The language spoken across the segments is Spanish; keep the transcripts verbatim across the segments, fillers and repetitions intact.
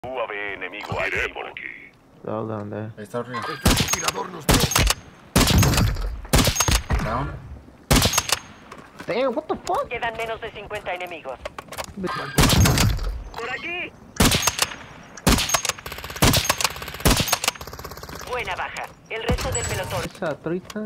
U A V enemigo aire por aquí. Down, down there. Ahí está arriba. El francotirador nos vio. Down. Damn, what the fuck? Quedan menos de cincuenta enemigos. ¡Por aquí! Buena baja. El resto del pelotón. Esa trita.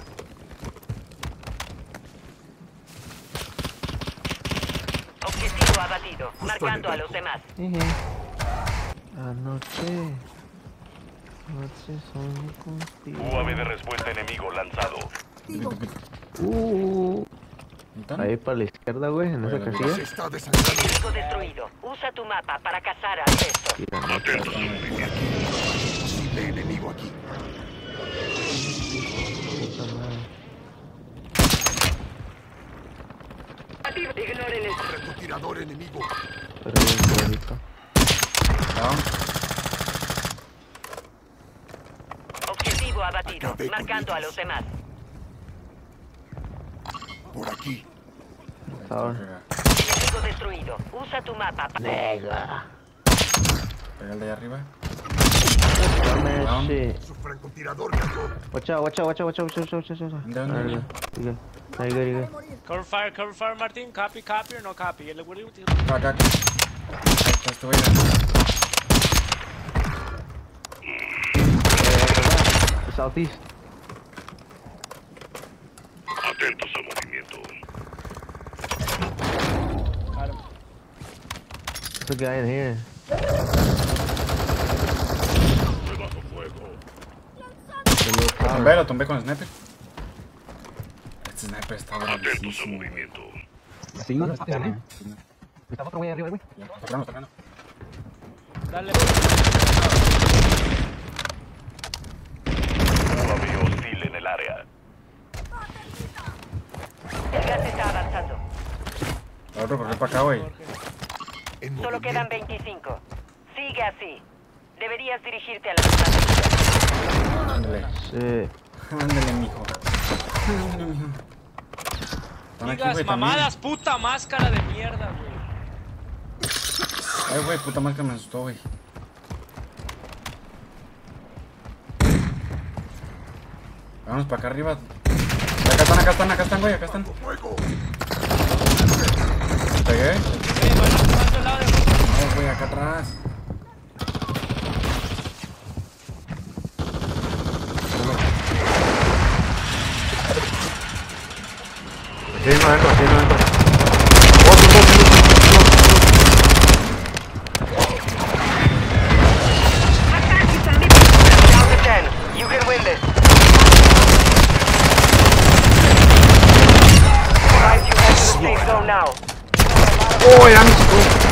Objetivo abatido. Marcando a los demás. Eje. Anoche. Anoche soñé contigo. U A V de respuesta enemigo lanzado. Uh. ¿Están? Ahí para la izquierda, güey, en esa Bueno, casilla. Se está desangrando. Enemigo destruido. Usa tu mapa para cazar al resto. Tira, no, Atentos a movimiento. Posible enemigo aquí. puta madre. Ignoren esto. Francotirador enemigo. Pero bien, clarito. Down. Objetivo abatido. Acabé con Marcando a ellos. los demás. Por aquí. Ahora. Arriba. Enemigo destruido. Usa tu mapa para... Nega. Pega el de allá arriba. Dame Down. shit. Su francotirador cayó. Watch out, watch out, watch out, watch out, watch out, watch out, watch out. ¿Dónde, dónde? Ahí, you good. Now you good, you good. Cover fire, cover fire, Martin. Copy, copy or no copy. El güey- Acá, acá. Ahí está este güey. Southeast. Atentos a movimiento. Got him. There's a guy in here. Bajo fuego. Lo tumbé, lo tumbé con sniper. Este sniper está Atentos a bravísimo. movimiento. Sí, no, está bien. Está otro güey arriba, güey. Ya, está tocando, está tocando. Dale. U A V hostil en el área. El gas está avanzando. El otro, ¿por qué para acá, güey? En Solo movimiento. quedan veinticinco. Sigue así. Deberías dirigirte a la zona. Ándale. Shit. Ándale, mijo. Ándale, mijo. Están aquí, Digas güey, también. mamadas, puta máscara de mierda, güey. Ay, güey, puta máscara me asustó, güey. Vámonos para acá arriba. Acá están, acá están, acá están, güey, acá están. Bajo fuego. ¿Pegué? Eh, bueno, más al lado de No, güey, acá atrás. Sí, no entro, sí, no entro. Down to ten. You can win this. Guys, you head to the safe zone now. Oh, ya me